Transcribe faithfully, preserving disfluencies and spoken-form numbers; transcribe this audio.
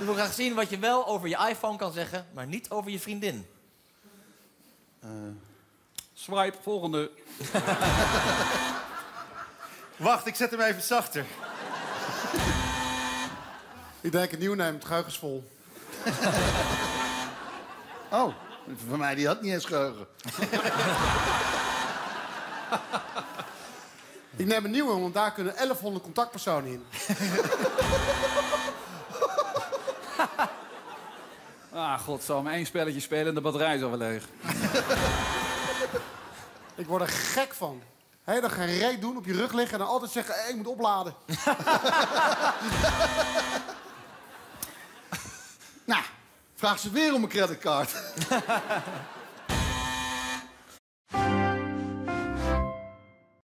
Ik wil graag zien wat je wel over je iPhone kan zeggen, maar niet over je vriendin. Uh... Swipe, volgende. Wacht, ik zet hem even zachter. Ik denk het nieuw neemt, het geheugen is vol. Oh, voor mij die had niet eens geheugen. Ik neem een nieuwe, want daar kunnen elfhonderd contactpersonen in. Ah, godsamme, één spelletje spelen en de batterij is alweer leeg. Ik word er gek van. Hele dag geen reet doen, op je rug liggen en dan altijd zeggen, hey, ik moet opladen. Nou, vraag ze weer om een creditcard.